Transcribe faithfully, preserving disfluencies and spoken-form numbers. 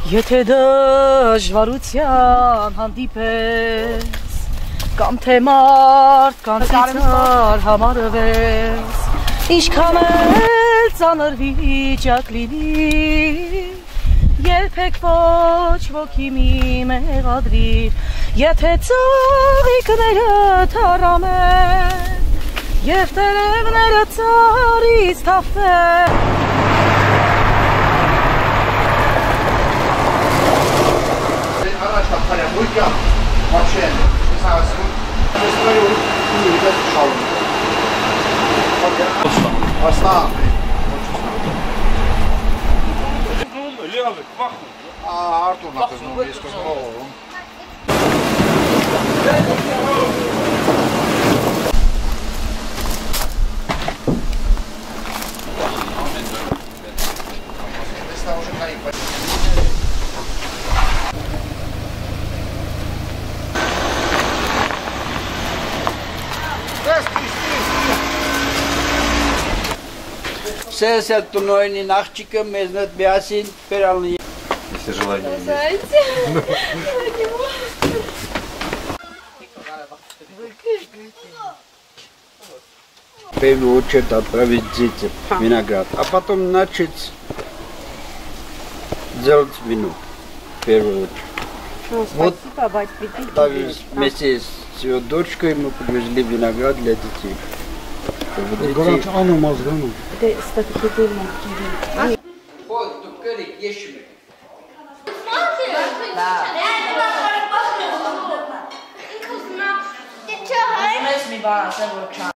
Եթե դժվարության հանդիպես կամ թե մարդ կանցիցար համարվես ինչքան էլ ծանր վիճակ լինի երբեք ոչ ոքի մի մեղադրիր եթե ծաղիկները թառամեն և տերևները ծառից թափվեն Выйдем, вообще, не знаю, я стою, и это шал. Aslan. Aa, Artur'la kızın onu, biz kızın oğlum. Все тунойни нахчика мезнат бясин перални. Если желание есть. В первую очередь отправить детям виноград, а потом начать делать вино. В первую очередь. Ну, вот спасибо, бать, так, вместе с его дочкой мы привезли виноград для детей. Гарант ану мазгану. Вот, тут кырик, ешми. Да.